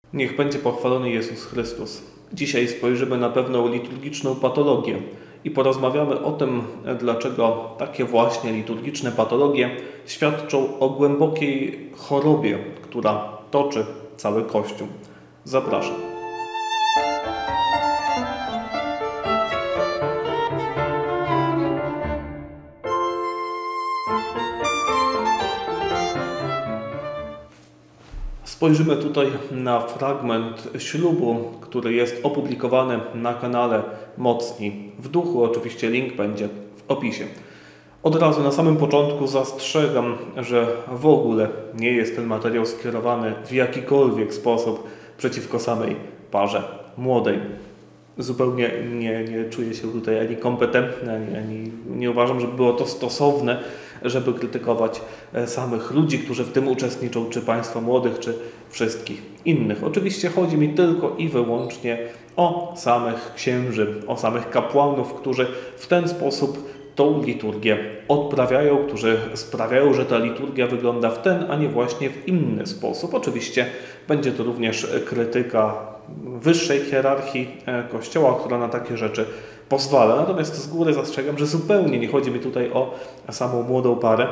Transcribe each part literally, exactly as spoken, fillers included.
Niech będzie pochwalony Jezus Chrystus. Dzisiaj spojrzymy na pewną liturgiczną patologię i porozmawiamy o tym, dlaczego takie właśnie liturgiczne patologie świadczą o głębokiej chorobie, która toczy cały Kościół. Zapraszam. Spojrzymy tutaj na fragment ślubu, który jest opublikowany na kanale Mocni w Duchu. Oczywiście link będzie w opisie. Od razu na samym początku zastrzegam, że w ogóle nie jest ten materiał skierowany w jakikolwiek sposób przeciwko samej parze młodej. Zupełnie nie, nie czuję się tutaj ani kompetentny, ani, ani nie uważam, żeby było to stosowne, żeby krytykować samych ludzi, którzy w tym uczestniczą, czy państwa młodych, czy wszystkich innych. Oczywiście chodzi mi tylko i wyłącznie o samych księży, o samych kapłanów, którzy w ten sposób tą liturgię odprawiają, którzy sprawiają, że ta liturgia wygląda w ten, a nie właśnie w inny sposób. Oczywiście będzie to również krytyka wyższej hierarchii Kościoła, która na takie rzeczy pozwala. Natomiast z góry zastrzegam, że zupełnie nie chodzi mi tutaj o samą młodą parę.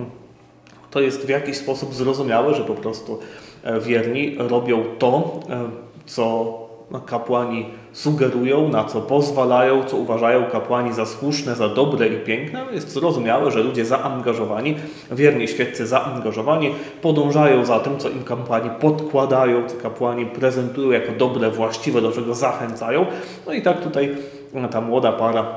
To jest w jakiś sposób zrozumiałe, że po prostu wierni robią to, co kapłani sugerują, na co pozwalają, co uważają kapłani za słuszne, za dobre i piękne. Jest zrozumiałe, że ludzie zaangażowani, wierni świeccy zaangażowani, podążają za tym, co im kapłani podkładają, co kapłani prezentują jako dobre, właściwe, do czego zachęcają. No i tak tutaj ta młoda para,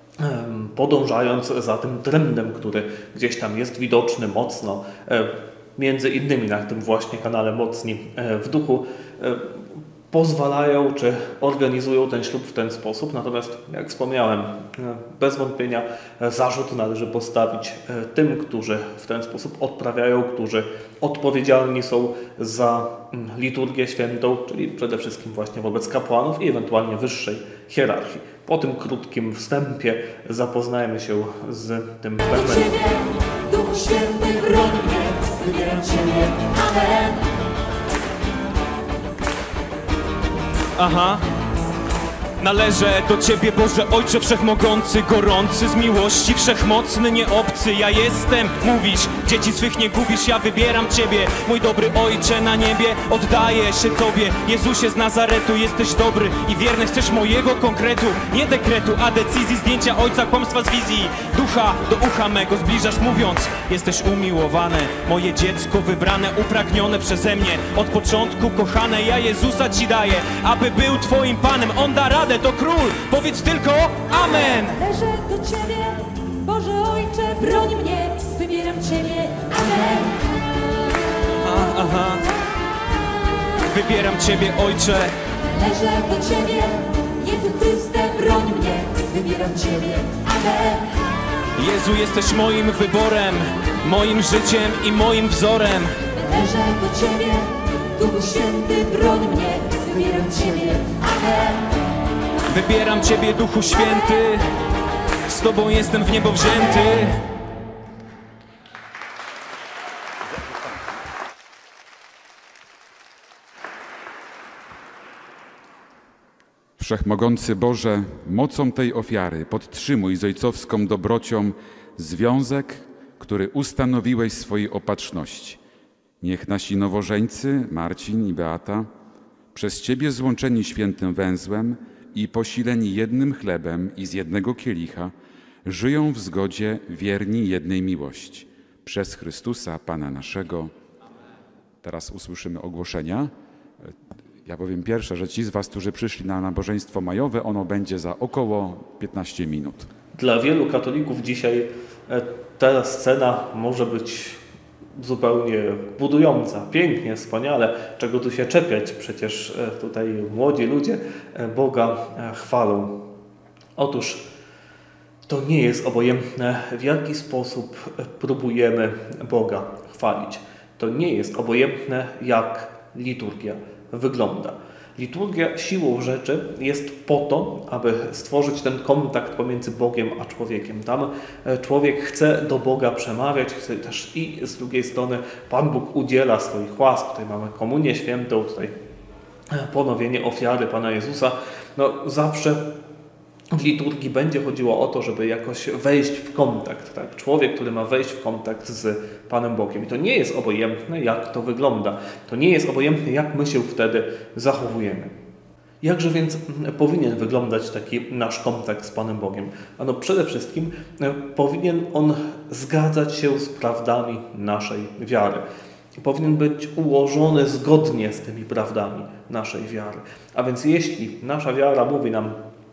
podążając za tym trendem, który gdzieś tam jest widoczny mocno, między innymi na tym właśnie kanale Mocni w Duchu, pozwalają czy organizują ten ślub w ten sposób. Natomiast, jak wspomniałem, bez wątpienia zarzut należy postawić tym, którzy w ten sposób odprawiają, którzy odpowiedzialni są za liturgię świętą, czyli przede wszystkim właśnie wobec kapłanów i ewentualnie wyższej hierarchii. Po tym krótkim wstępie zapoznajmy się z tym fragmentem. Duchu Święty, broń mnie, wybieram Ciebie. Amen. Aha. Należę do Ciebie, Boże Ojcze Wszechmogący, gorący z miłości, wszechmocny, nieobcy. Ja jestem, mówisz, dzieci swych nie gubisz, ja wybieram Ciebie, mój dobry Ojcze na niebie. Oddaję się Tobie, Jezusie z Nazaretu, jesteś dobry i wierny, chcesz mojego konkretu, nie dekretu, a decyzji, zdjęcia Ojca, kłamstwa z wizji. Ducha do ucha mego zbliżasz, mówiąc, jesteś umiłowane, moje dziecko wybrane, upragnione przeze mnie. Od początku kochane, ja Jezusa Ci daję, aby był Twoim Panem, On da radę, to Król, powiedz tylko Amen. Należę do Ciebie, Boże Ojcze, broń mnie, wybieram Ciebie. Amen. Aha, aha. Wybieram Ciebie, Ojcze. Należę do Ciebie, Jezu Chryste, broń mnie, wybieram Ciebie. Amen. Jezu, jesteś moim wyborem, moim życiem i moim wzorem. Należę do Ciebie, Duchu Święty, broń mnie, wybieram Ciebie. Amen. Wybieram Ciebie, Duchu Święty, z Tobą jestem w niebo wzięty. Wszechmogący Boże, mocą tej ofiary podtrzymuj z ojcowską dobrocią związek, który ustanowiłeś swojej opatrzności. Niech nasi nowożeńcy, Marcin i Beata, przez Ciebie złączeni świętym węzłem i posileni jednym chlebem i z jednego kielicha, żyją w zgodzie wierni jednej miłości. Przez Chrystusa, Pana naszego. Teraz usłyszymy ogłoszenia. Ja powiem pierwsze, że ci z Was, którzy przyszli na nabożeństwo majowe, ono będzie za około piętnaście minut. Dla wielu katolików dzisiaj ta scena może być zupełnie budująca, pięknie, wspaniale, czego tu się czepiać, przecież tutaj młodzi ludzie Boga chwalą. Otóż to nie jest obojętne, w jaki sposób próbujemy Boga chwalić. To nie jest obojętne, jak liturgia wygląda. Liturgia siłą rzeczy jest po to, aby stworzyć ten kontakt pomiędzy Bogiem a człowiekiem. Tam człowiek chce do Boga przemawiać, chce też i z drugiej strony Pan Bóg udziela swoich łask. Tutaj mamy komunię świętą, tutaj ponowienie ofiary Pana Jezusa, no zawsze w liturgii będzie chodziło o to, żeby jakoś wejść w kontakt. Tak? Człowiek, który ma wejść w kontakt z Panem Bogiem. I to nie jest obojętne, jak to wygląda. To nie jest obojętne, jak my się wtedy zachowujemy. Jakże więc powinien wyglądać taki nasz kontakt z Panem Bogiem? Ano przede wszystkim powinien on zgadzać się z prawdami naszej wiary. Powinien być ułożony zgodnie z tymi prawdami naszej wiary. A więc jeśli nasza wiara mówi nam,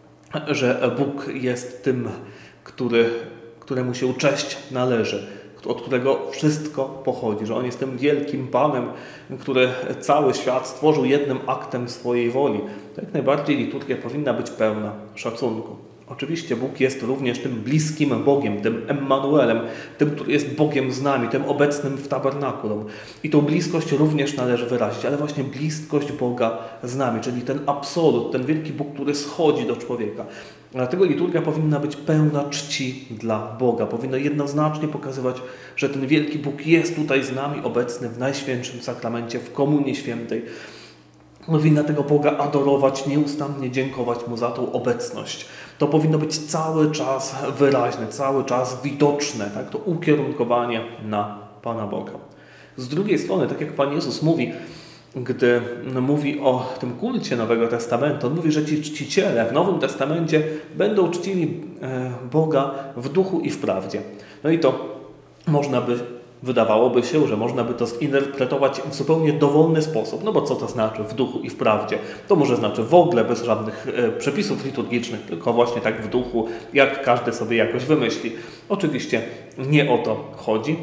że Bóg jest tym, który, któremu się cześć należy, od którego wszystko pochodzi, że On jest tym wielkim Panem, który cały świat stworzył jednym aktem swojej woli, to jak najbardziej liturgia powinna być pełna szacunku. Oczywiście Bóg jest również tym bliskim Bogiem, tym Emmanuelem, tym, który jest Bogiem z nami, tym obecnym w tabernakulum. I tą bliskość również należy wyrazić, ale właśnie bliskość Boga z nami, czyli ten absolut, ten wielki Bóg, który schodzi do człowieka. Dlatego liturgia powinna być pełna czci dla Boga. Powinna jednoznacznie pokazywać, że ten wielki Bóg jest tutaj z nami obecny w Najświętszym Sakramencie, w Komunii Świętej. Powinna tego Boga adorować, nieustannie dziękować Mu za tą obecność. To powinno być cały czas wyraźne, cały czas widoczne, tak? To ukierunkowanie na Pana Boga. Z drugiej strony, tak jak Pan Jezus mówi, gdy mówi o tym kulcie Nowego Testamentu, on mówi, że ci czciciele w Nowym Testamencie będą czcili Boga w duchu i w prawdzie. No i to można by, wydawałoby się, że można by to zinterpretować w zupełnie dowolny sposób. No bo co to znaczy w duchu i w prawdzie? To może znaczy w ogóle bez żadnych przepisów liturgicznych, tylko właśnie tak w duchu, jak każdy sobie jakoś wymyśli. Oczywiście nie o to chodzi.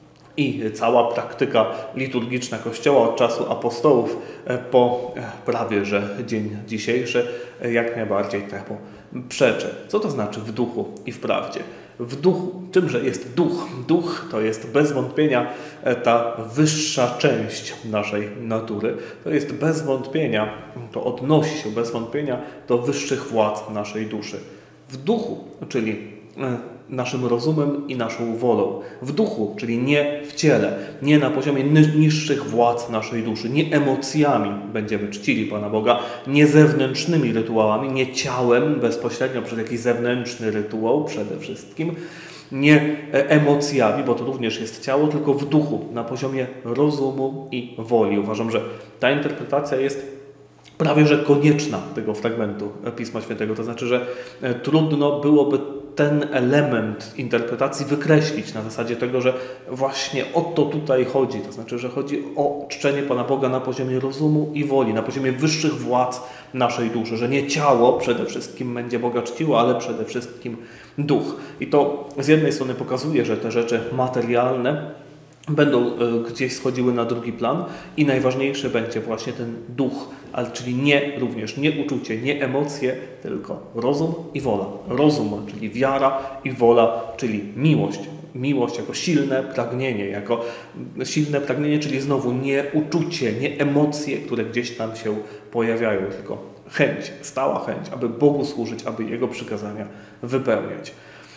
I cała praktyka liturgiczna Kościoła od czasu apostołów po prawie że dzień dzisiejszy jak najbardziej temu przeczy. Co to znaczy w duchu i w prawdzie? W duchu, czymże jest duch? Duch to jest bez wątpienia ta wyższa część naszej natury. To jest bez wątpienia, to odnosi się bez wątpienia do wyższych władz naszej duszy. W duchu, czyli naszym rozumem i naszą wolą. W duchu, czyli nie w ciele, nie na poziomie niższych władz naszej duszy, nie emocjami będziemy czcili Pana Boga, nie zewnętrznymi rytuałami, nie ciałem bezpośrednio przez jakiś zewnętrzny rytuał przede wszystkim, nie emocjami, bo to również jest ciało, tylko w duchu, na poziomie rozumu i woli. Uważam, że ta interpretacja jest prawie że konieczna tego fragmentu Pisma Świętego. To znaczy, że trudno byłoby ten element interpretacji wykreślić na zasadzie tego, że właśnie o to tutaj chodzi. To znaczy, że chodzi o czczenie Pana Boga na poziomie rozumu i woli, na poziomie wyższych władz naszej duszy, że nie ciało przede wszystkim będzie Boga czciło, ale przede wszystkim duch. I to z jednej strony pokazuje, że te rzeczy materialne będą gdzieś schodziły na drugi plan i najważniejszy będzie właśnie ten duch, ale czyli nie również nie uczucie, nie emocje, tylko rozum i wola. Rozum, czyli wiara i wola, czyli miłość. Miłość jako silne pragnienie, jako silne pragnienie, czyli znowu nie uczucie, nie emocje, które gdzieś tam się pojawiają, tylko chęć, stała chęć, aby Bogu służyć, aby Jego przykazania wypełniać.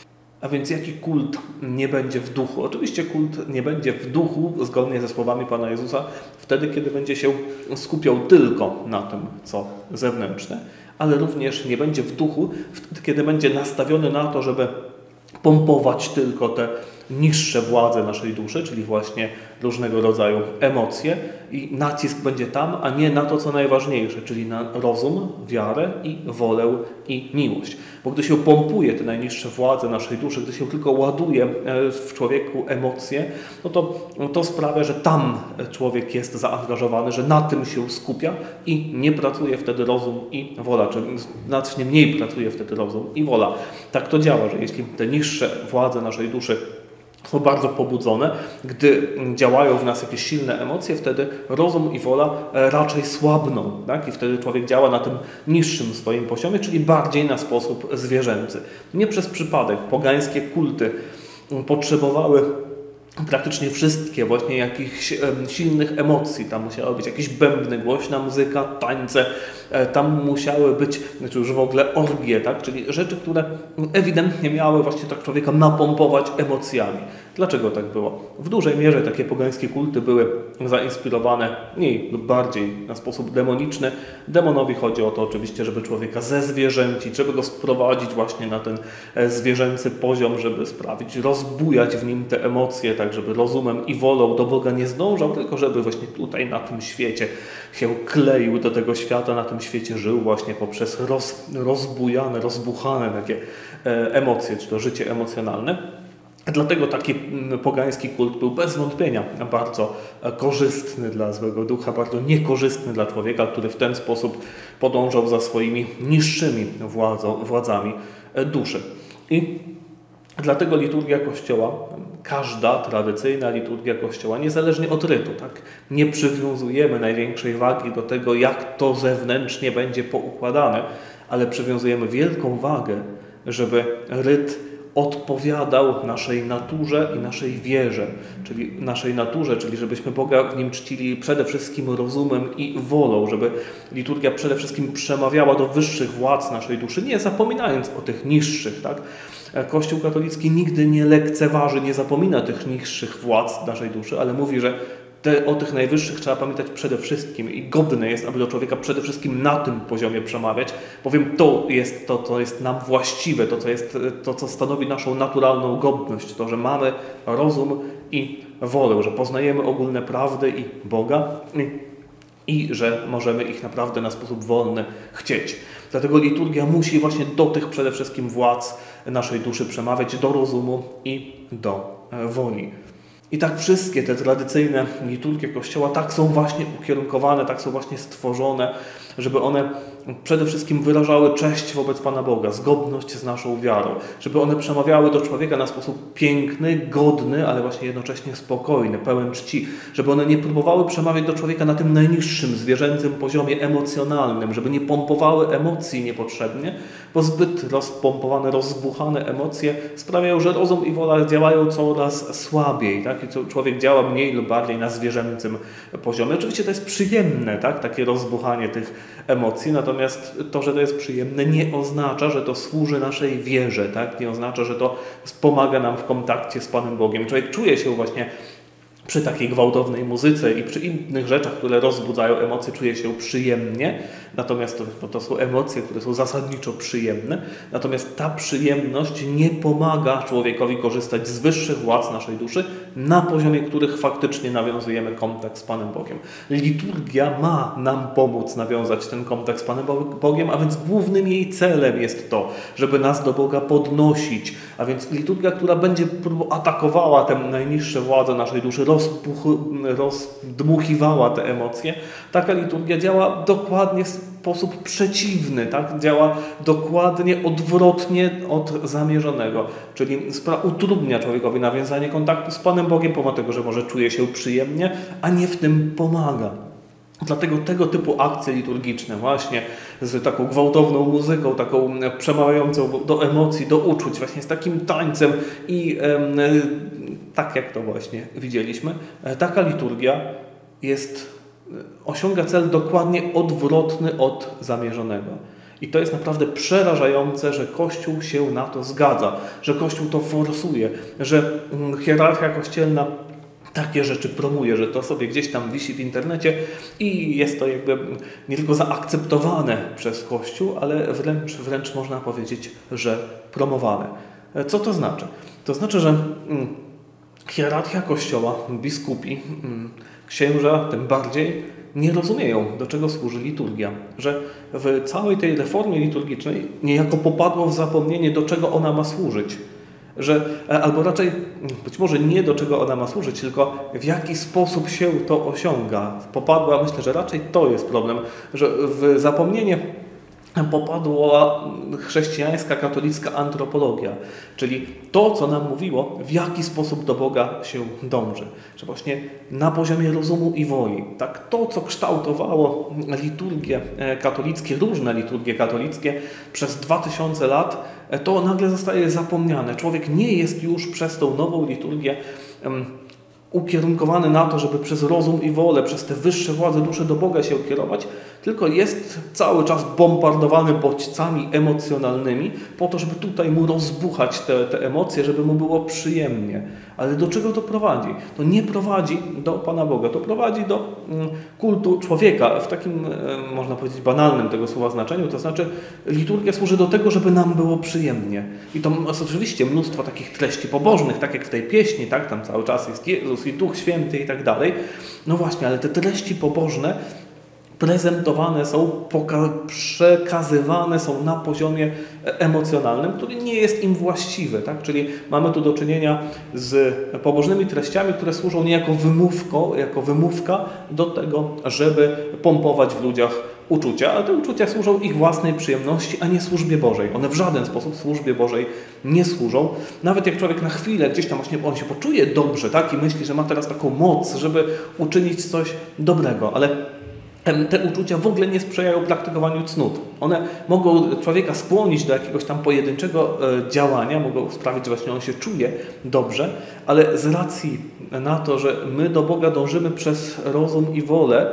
A więc jaki kult nie będzie w duchu? Oczywiście kult nie będzie w duchu, zgodnie ze słowami Pana Jezusa, wtedy, kiedy będzie się skupiał tylko na tym, co zewnętrzne, ale również nie będzie w duchu, wtedy, kiedy będzie nastawiony na to, żeby pompować tylko te niższe władze naszej duszy, czyli właśnie różnego rodzaju emocje i nacisk będzie tam, a nie na to, co najważniejsze, czyli na rozum, wiarę i wolę i miłość. Bo gdy się pompuje te najniższe władze naszej duszy, gdy się tylko ładuje w człowieku emocje, no to to sprawia, że tam człowiek jest zaangażowany, że na tym się skupia i nie pracuje wtedy rozum i wola, czyli znacznie mniej pracuje wtedy rozum i wola. Tak to działa, że jeśli te niższe władze naszej duszy są bardzo pobudzone, gdy działają w nas jakieś silne emocje, wtedy rozum i wola raczej słabną, tak? I wtedy człowiek działa na tym niższym swoim poziomie, czyli bardziej na sposób zwierzęcy. Nie przez przypadek pogańskie kulty potrzebowały praktycznie wszystkie właśnie jakichś silnych emocji. Tam musiały być jakieś bębny, głośna muzyka, tańce, tam musiały być, znaczy już w ogóle orgie, tak? Czyli rzeczy, które ewidentnie miały właśnie tak człowieka napompować emocjami. Dlaczego tak było? W dużej mierze takie pogańskie kulty były zainspirowane mniej lub bardziej na sposób demoniczny. Demonowi chodzi o to oczywiście, żeby człowieka zezwierzęcić, żeby go sprowadzić właśnie na ten zwierzęcy poziom, żeby sprawić, rozbujać w nim te emocje, tak żeby rozumem i wolą do Boga nie zdążał, tylko żeby właśnie tutaj na tym świecie się kleił do tego świata, na tym świecie żył właśnie poprzez roz, rozbujane, rozbuchane takie emocje, czy to życie emocjonalne. Dlatego taki pogański kult był bez wątpienia bardzo korzystny dla złego ducha, bardzo niekorzystny dla człowieka, który w ten sposób podążał za swoimi niższymi władzą, władzami duszy. I dlatego liturgia Kościoła, każda tradycyjna liturgia Kościoła, niezależnie od rytu, tak, nie przywiązujemy największej wagi do tego, jak to zewnętrznie będzie poukładane, ale przywiązujemy wielką wagę, żeby ryt odpowiadał naszej naturze i naszej wierze, czyli naszej naturze, czyli żebyśmy Boga w nim czcili przede wszystkim rozumem i wolą, żeby liturgia przede wszystkim przemawiała do wyższych władz naszej duszy, nie zapominając o tych niższych, tak? Kościół katolicki nigdy nie lekceważy, nie zapomina tych niższych władz naszej duszy, ale mówi, że te, o tych najwyższych trzeba pamiętać przede wszystkim i godne jest, aby do człowieka przede wszystkim na tym poziomie przemawiać, bowiem to jest to, co jest nam właściwe, to, co jest to, co stanowi naszą naturalną godność, to, że mamy rozum i wolę, że poznajemy ogólne prawdy i Boga i, i że możemy ich naprawdę na sposób wolny chcieć. Dlatego liturgia musi właśnie do tych przede wszystkim władz naszej duszy przemawiać, do rozumu i do woli. I tak wszystkie te tradycyjne liturgie Kościoła tak są właśnie ukierunkowane, tak są właśnie stworzone, żeby one przede wszystkim wyrażały cześć wobec Pana Boga, zgodność z naszą wiarą, żeby one przemawiały do człowieka na sposób piękny, godny, ale właśnie jednocześnie spokojny, pełen czci, żeby one nie próbowały przemawiać do człowieka na tym najniższym, zwierzęcym poziomie emocjonalnym, żeby nie pompowały emocji niepotrzebnie, bo zbyt rozpompowane, rozbuchane emocje sprawiają, że rozum i wola działają coraz słabiej, tak? I człowiek działa mniej lub bardziej na zwierzęcym poziomie. Oczywiście to jest przyjemne, tak? Takie rozbuchanie tych emocji, natomiast to, że to jest przyjemne, nie oznacza, że to służy naszej wierze, tak? Nie oznacza, że to pomaga nam w kontakcie z Panem Bogiem. Człowiek czuje się właśnie przy takiej gwałtownej muzyce i przy innych rzeczach, które rozbudzają emocje, czuje się przyjemnie, natomiast to, to są emocje, które są zasadniczo przyjemne, natomiast ta przyjemność nie pomaga człowiekowi korzystać z wyższych władz naszej duszy, na poziomie których faktycznie nawiązujemy kontakt z Panem Bogiem. Liturgia ma nam pomóc nawiązać ten kontakt z Panem Bogiem, a więc głównym jej celem jest to, żeby nas do Boga podnosić, a więc liturgia, która będzie atakowała te najniższe władze naszej duszy, rozdmuchiwała te emocje, taka liturgia działa dokładnie w sposób przeciwny, tak? Działa dokładnie odwrotnie od zamierzonego, czyli utrudnia człowiekowi nawiązanie kontaktu z Panem Bogiem, pomimo tego, że może czuje się przyjemnie, a nie w tym pomaga. Dlatego tego typu akcje liturgiczne właśnie z taką gwałtowną muzyką, taką przemawiającą do emocji, do uczuć, właśnie z takim tańcem i e, tak jak to właśnie widzieliśmy, taka liturgia jest, osiąga cel dokładnie odwrotny od zamierzonego. I to jest naprawdę przerażające, że Kościół się na to zgadza, że Kościół to forsuje, że hierarchia kościelna takie rzeczy promuje, że to sobie gdzieś tam wisi w internecie i jest to jakby nie tylko zaakceptowane przez Kościół, ale wręcz, wręcz można powiedzieć, że promowane. Co to znaczy? To znaczy, że hierarchia Kościoła, biskupi, księża tym bardziej nie rozumieją, do czego służy liturgia. Że w całej tej reformie liturgicznej niejako popadło w zapomnienie, do czego ona ma służyć. Że, albo raczej być może nie do czego ona ma służyć, tylko w jaki sposób się to osiąga. Popadła, myślę, że raczej to jest problem, że w zapomnienie popadła chrześcijańska, katolicka antropologia, czyli to, co nam mówiło, w jaki sposób do Boga się dąży. Że właśnie na poziomie rozumu i woli. Tak, to, co kształtowało liturgie katolickie, różne liturgie katolickie przez dwa tysiące lat, to nagle zostaje zapomniane. Człowiek nie jest już przez tą nową liturgię um, ukierunkowany na to, żeby przez rozum i wolę, przez te wyższe władze duszy do Boga się ukierować, tylko jest cały czas bombardowany bodźcami emocjonalnymi po to, żeby tutaj mu rozbuchać te, te emocje, żeby mu było przyjemnie. Ale do czego to prowadzi? To nie prowadzi do Pana Boga, to prowadzi do mm, kultu człowieka w takim, e, można powiedzieć, banalnym tego słowa znaczeniu, to znaczy liturgia służy do tego, żeby nam było przyjemnie. I to jest oczywiście mnóstwo takich treści pobożnych, tak jak w tej pieśni, tak, tam cały czas jest Jezus i Duch Święty i tak dalej. No właśnie, ale te treści pobożne prezentowane są, przekazywane są na poziomie emocjonalnym, który nie jest im właściwy. Tak? Czyli mamy tu do czynienia z pobożnymi treściami, które służą niejako wymówką, jako wymówka do tego, żeby pompować w ludziach uczucia, a te uczucia służą ich własnej przyjemności, a nie służbie Bożej. One w żaden sposób służbie Bożej nie służą. Nawet jak człowiek na chwilę gdzieś tam właśnie on się poczuje dobrze, tak? I myśli, że ma teraz taką moc, żeby uczynić coś dobrego, ale te uczucia w ogóle nie sprzyjają praktykowaniu cnót. One mogą człowieka skłonić do jakiegoś tam pojedynczego działania, mogą sprawić, że właśnie on się czuje dobrze, ale z racji na to, że my do Boga dążymy przez rozum i wolę,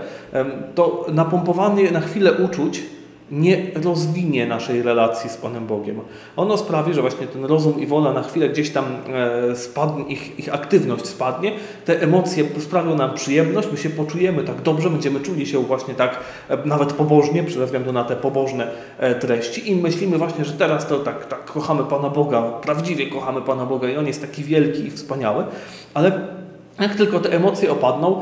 to napompowanie na chwilę uczuć nie rozwinie naszej relacji z Panem Bogiem. Ono sprawi, że właśnie ten rozum i wola na chwilę gdzieś tam spadnie, ich, ich aktywność spadnie, te emocje sprawią nam przyjemność, my się poczujemy tak dobrze, będziemy czuli się właśnie tak nawet pobożnie, ze względu na te pobożne treści i myślimy właśnie, że teraz to tak, tak kochamy Pana Boga, prawdziwie kochamy Pana Boga i On jest taki wielki i wspaniały, ale jak tylko te emocje opadną,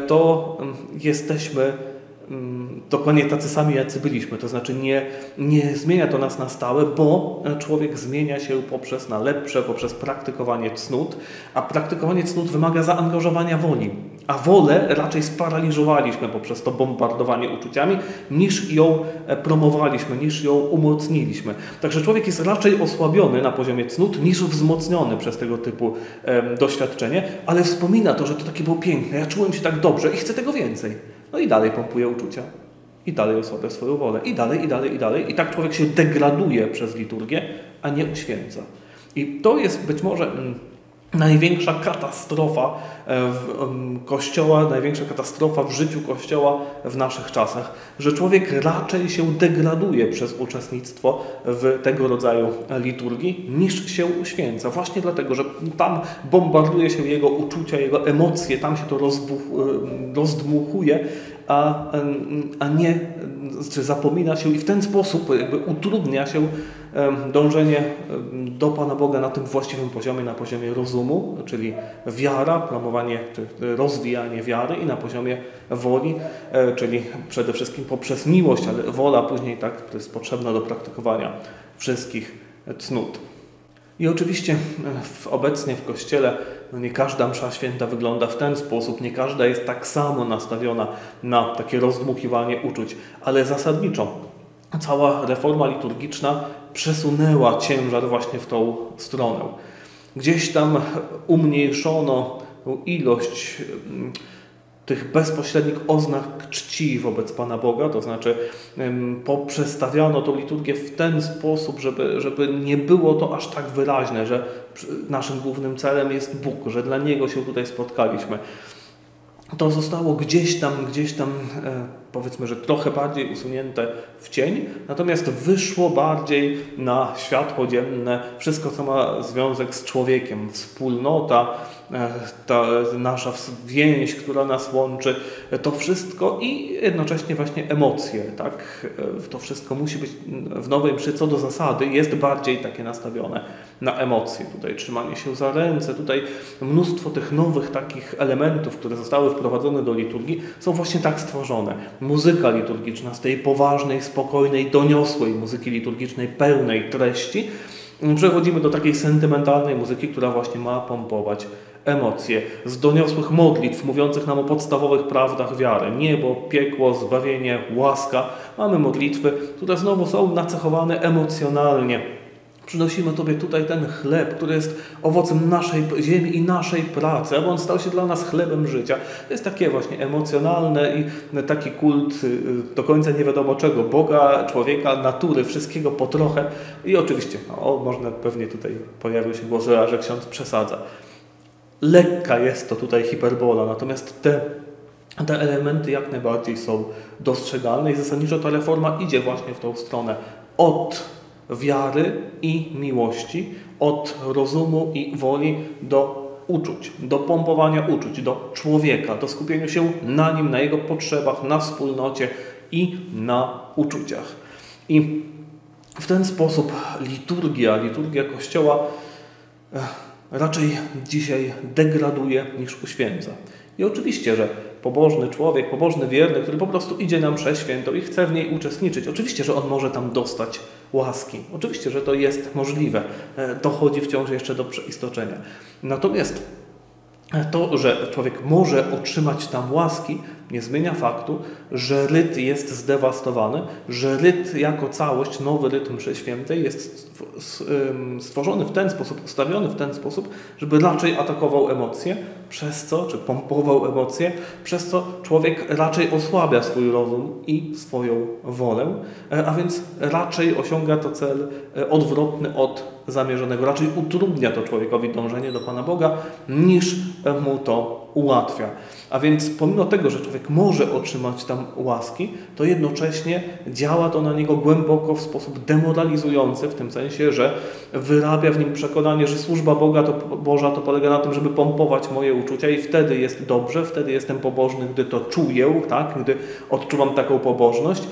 to jesteśmy dokładnie tacy sami, jacy byliśmy. To znaczy nie, nie zmienia to nas na stałe, bo człowiek zmienia się poprzez na lepsze, poprzez praktykowanie cnót, a praktykowanie cnót wymaga zaangażowania woli. A wolę raczej sparaliżowaliśmy poprzez to bombardowanie uczuciami, niż ją promowaliśmy, niż ją umocniliśmy. Także człowiek jest raczej osłabiony na poziomie cnót, niż wzmocniony przez tego typu e, doświadczenie, ale wspomina to, że to takie było piękne, ja czułem się tak dobrze i chcę tego więcej. No i dalej pompuje uczucia. I dalej osłabia swoją wolę. I dalej, i dalej, i dalej. I tak człowiek się degraduje przez liturgię, a nie uświęca. I to jest być może mm, największa katastrofa w Kościoła, największa katastrofa w życiu Kościoła w naszych czasach, że człowiek raczej się degraduje przez uczestnictwo w tego rodzaju liturgii, niż się uświęca. Właśnie dlatego, że tam bombarduje się jego uczucia, jego emocje, tam się to rozbuch, rozdmuchuje, a, a nie, czy zapomina się i w ten sposób jakby utrudnia się dążenie do Pana Boga na tym właściwym poziomie, na poziomie rozumu, czyli wiara, promowanie czy rozwijanie wiary i na poziomie woli, czyli przede wszystkim poprzez miłość, ale wola później tak, to jest potrzebna do praktykowania wszystkich cnót. I oczywiście w, obecnie w Kościele no nie każda msza święta wygląda w ten sposób, nie każda jest tak samo nastawiona na takie rozdmuchiwanie uczuć, ale zasadniczo cała reforma liturgiczna przesunęła ciężar właśnie w tą stronę. Gdzieś tam umniejszono ilość tych bezpośrednich oznak czci wobec Pana Boga, to znaczy poprzestawiano tą liturgię w ten sposób, żeby, żeby nie było to aż tak wyraźne, że naszym głównym celem jest Bóg, że dla Niego się tutaj spotkaliśmy. To zostało gdzieś tam, gdzieś tam, powiedzmy, że trochę bardziej usunięte w cień, natomiast wyszło bardziej na światło dzienne wszystko, co ma związek z człowiekiem, wspólnota, ta nasza więź, która nas łączy, to wszystko i jednocześnie właśnie emocje, tak? To wszystko musi być w nowej mszy, co do zasady, jest bardziej takie nastawione na emocje. Tutaj trzymanie się za ręce, tutaj mnóstwo tych nowych takich elementów, które zostały wprowadzone do liturgii, są właśnie tak stworzone. Muzyka liturgiczna z tej poważnej, spokojnej, doniosłej muzyki liturgicznej, pełnej treści, przechodzimy do takiej sentymentalnej muzyki, która właśnie ma pompować emocje, z doniosłych modlitw mówiących nam o podstawowych prawdach wiary. Niebo, piekło, zbawienie, łaska. Mamy modlitwy, które znowu są nacechowane emocjonalnie. Przynosimy Tobie tutaj ten chleb, który jest owocem naszej ziemi i naszej pracy, aby on stał się dla nas chlebem życia. To jest takie właśnie emocjonalne i taki kult do końca nie wiadomo czego. Boga, człowieka, natury, wszystkiego po trochę. I oczywiście, o, można pewnie tutaj pojawił się głos, że ksiądz przesadza. lekka jest to tutaj hiperbola, natomiast te, te elementy jak najbardziej są dostrzegalne i zasadniczo ta reforma idzie właśnie w tą stronę od wiary i miłości, od rozumu i woli do uczuć, do pompowania uczuć, do człowieka, do skupienia się na nim, na jego potrzebach, na wspólnocie i na uczuciach. I w ten sposób liturgia, liturgia Kościoła raczej dzisiaj degraduje niż uświęca. I oczywiście, że pobożny człowiek, pobożny wierny, który po prostu idzie na mszę świętą i chce w niej uczestniczyć, oczywiście, że on może tam dostać łaski. Oczywiście, że to jest możliwe. Dochodzi wciąż jeszcze do przeistoczenia. Natomiast to, że człowiek może otrzymać tam łaski, nie zmienia faktu, że ryt jest zdewastowany, że ryt jako całość, nowy rytm mszy świętej jest stworzony w ten sposób, ustawiony w ten sposób, żeby raczej atakował emocje, przez co, czy pompował emocje, przez co człowiek raczej osłabia swój rozum i swoją wolę, a więc raczej osiąga to cel odwrotny od zamierzonego, raczej utrudnia to człowiekowi dążenie do Pana Boga, niż mu to ułatwia. A więc pomimo tego, że człowiek może otrzymać tam łaski, to jednocześnie działa to na niego głęboko w sposób demoralizujący, w tym sensie, że wyrabia w nim przekonanie, że służba Boga to, Boża to polega na tym, żeby pompować moje uczucia i wtedy jest dobrze, wtedy jestem pobożny, gdy to czuję, tak? Gdy odczuwam taką pobożność.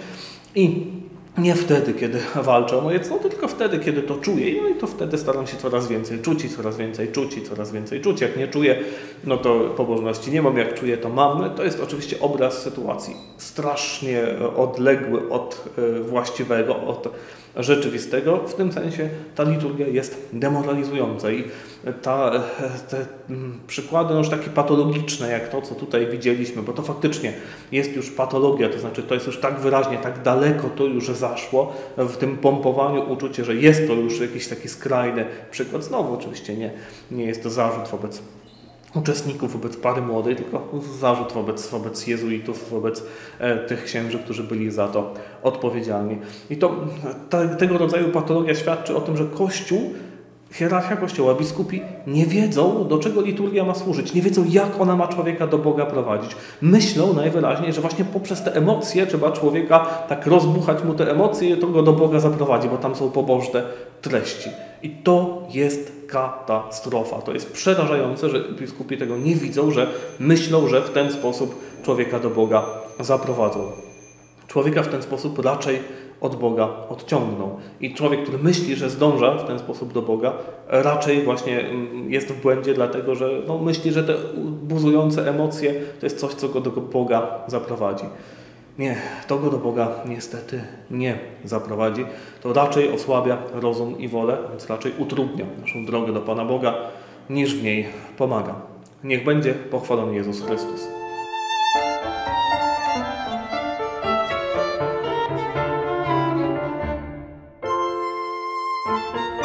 I nie wtedy, kiedy walczę o moje cnoty, tylko wtedy, kiedy to czuję. No i to wtedy staram się coraz więcej czuć i coraz więcej czuć i coraz więcej czuć. Jak nie czuję, no to pobożności nie mam. Jak czuję, to mam. To jest oczywiście obraz sytuacji strasznie odległy od właściwego, od rzeczywistego. W tym sensie ta liturgia jest demoralizująca i ta, te przykłady no już takie patologiczne, jak to, co tutaj widzieliśmy, bo to faktycznie jest już patologia, to znaczy to jest już tak wyraźnie, tak daleko to już zaszło w tym pompowaniu uczucia, że jest to już jakiś taki skrajny przykład. Znowu oczywiście nie, nie jest to zarzut wobec uczestników, wobec pary młodej, tylko zarzut wobec, wobec jezuitów, wobec e, tych księży, którzy byli za to odpowiedzialni. I to ta, tego rodzaju patologia świadczy o tym, że Kościół, hierarchia Kościoła, biskupi nie wiedzą, do czego liturgia ma służyć, nie wiedzą, jak ona ma człowieka do Boga prowadzić. Myślą najwyraźniej, że właśnie poprzez te emocje trzeba człowieka tak rozbuchać mu te emocje i to go do Boga zaprowadzi, bo tam są pobożne treści. I to jest katastrofa. To jest przerażające, że biskupi tego nie widzą, że myślą, że w ten sposób człowieka do Boga zaprowadzą. Człowieka w ten sposób raczej od Boga odciągną. I człowiek, który myśli, że zdąża w ten sposób do Boga, raczej właśnie jest w błędzie, dlatego że no, myśli, że te buzujące emocje to jest coś, co go do Boga zaprowadzi. Nie, to go do Boga niestety nie zaprowadzi. To raczej osłabia rozum i wolę, więc raczej utrudnia naszą drogę do Pana Boga, niż w niej pomaga. Niech będzie pochwalony Jezus Chrystus. Thank you.